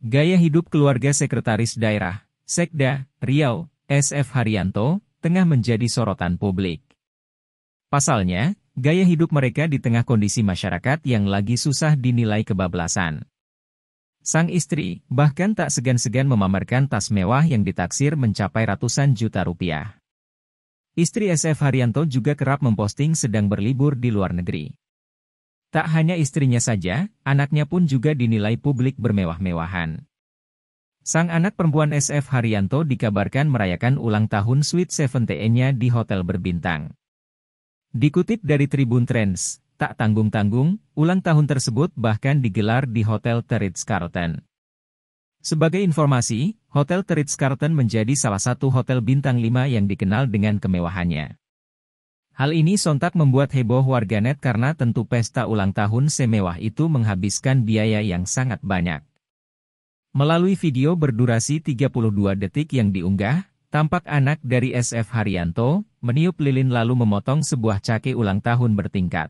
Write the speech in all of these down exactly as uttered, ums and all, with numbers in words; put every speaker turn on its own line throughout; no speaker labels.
Gaya hidup keluarga Sekretaris Daerah, Sekda, Riau, S F Haryanto, tengah menjadi sorotan publik. Pasalnya, gaya hidup mereka di tengah kondisi masyarakat yang lagi susah dinilai kebablasan. Sang istri, bahkan tak segan-segan memamerkan tas mewah yang ditaksir mencapai ratusan juta rupiah. Istri S F Haryanto juga kerap memposting sedang berlibur di luar negeri. Tak hanya istrinya saja, anaknya pun juga dinilai publik bermewah-mewahan. Sang anak perempuan S F Haryanto dikabarkan merayakan ulang tahun Sweet Seventeen-nya di hotel berbintang. Dikutip dari Tribun Trends, tak tanggung-tanggung, ulang tahun tersebut bahkan digelar di Hotel The Ritz-Carlton. Sebagai informasi, Hotel The Ritz-Carlton menjadi salah satu hotel bintang lima yang dikenal dengan kemewahannya. Hal ini sontak membuat heboh warganet karena tentu pesta ulang tahun semewah itu menghabiskan biaya yang sangat banyak. Melalui video berdurasi tiga puluh dua detik yang diunggah, tampak anak dari S F Haryanto meniup lilin lalu memotong sebuah cake ulang tahun bertingkat.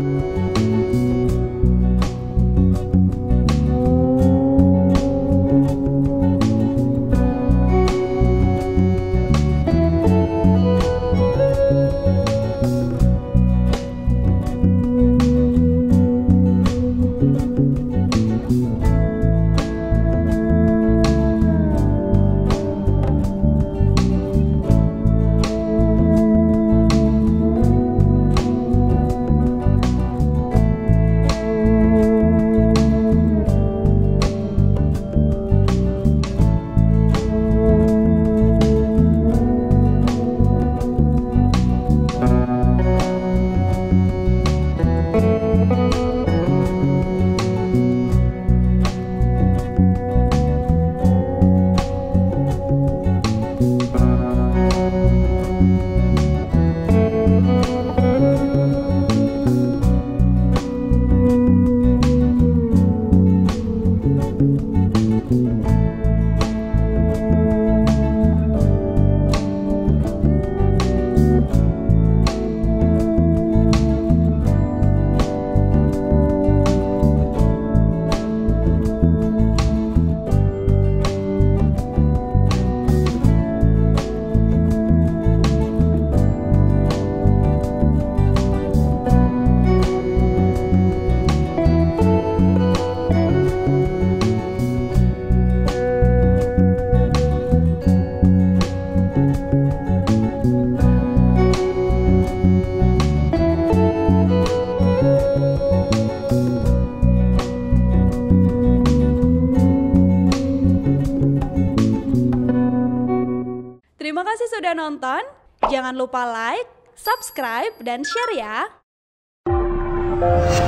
Terima kasih sudah nonton, jangan lupa like, subscribe, dan share ya!